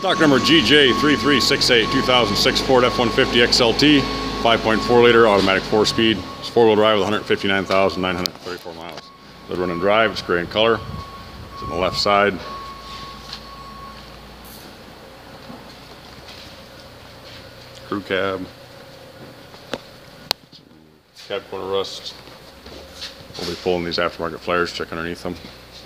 Stock number GJ3368 2006 Ford F-150 XLT, 5.4 liter automatic 4-speed. It's 4-wheel drive with 159,934 miles. The run and drive, it's gray in color. It's on the left side. Crew cab. Cab quarter rust. We'll be pulling these aftermarket flares, check underneath them.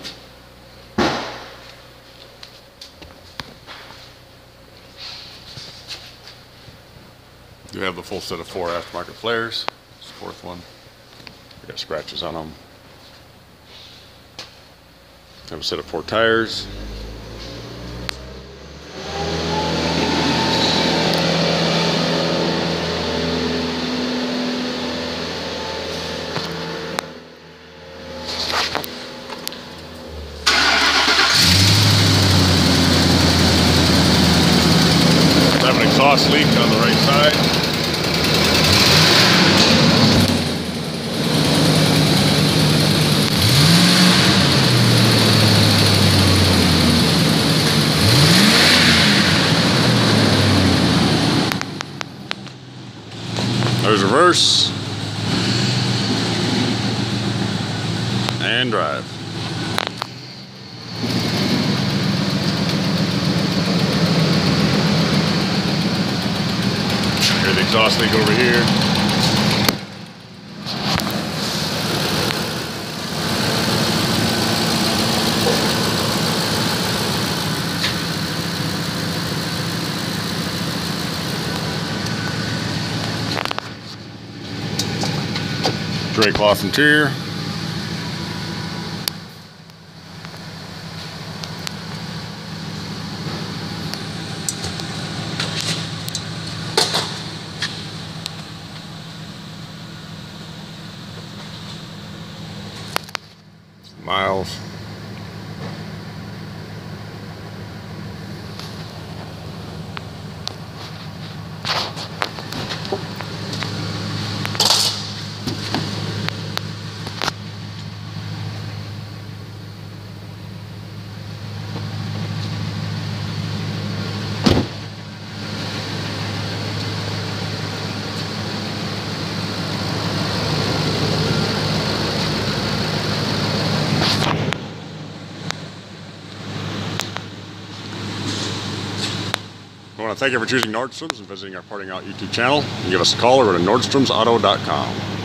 Do have the full set of 4 aftermarket flares. This is the 4th one. We got scratches on them. Have a set of 4 tires. Have an exhaust leak on the right side. There's reverse and drive. Here's the exhaust leak over here. Gray cloth interior. Miles. I want to thank you for choosing Nordstrom's and visiting our Parting Out YouTube channel. You can give us a call or go to nordstromsauto.com.